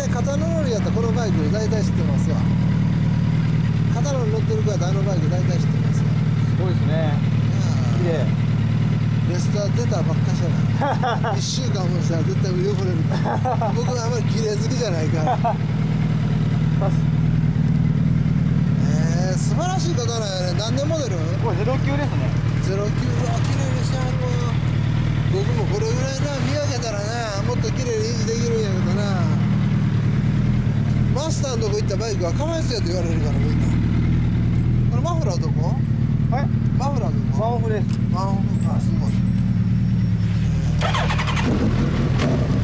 体肩の乗りやったらこのバイク大体知ってますわ。肩の乗ってる方あのバイク大体知ってますわ。 すごいですね。綺麗。 レスター出たばっかしやな。1週間もしたら絶対汚れるから僕はあまり綺麗好きじゃないから素晴らしい方なんやね。何年モデル？ これ09ですね。 09は綺麗にしてはるわ。僕もこれぐらいな見上げたらなもっと綺麗に維持できるんやけどな。マスターのとこ行ったバイクはかわいそうやと言われるからみんな。これマフラーどこ？ はい。 マフラーどこ？ ワンオフです。 ワンオフ。あ、すごい。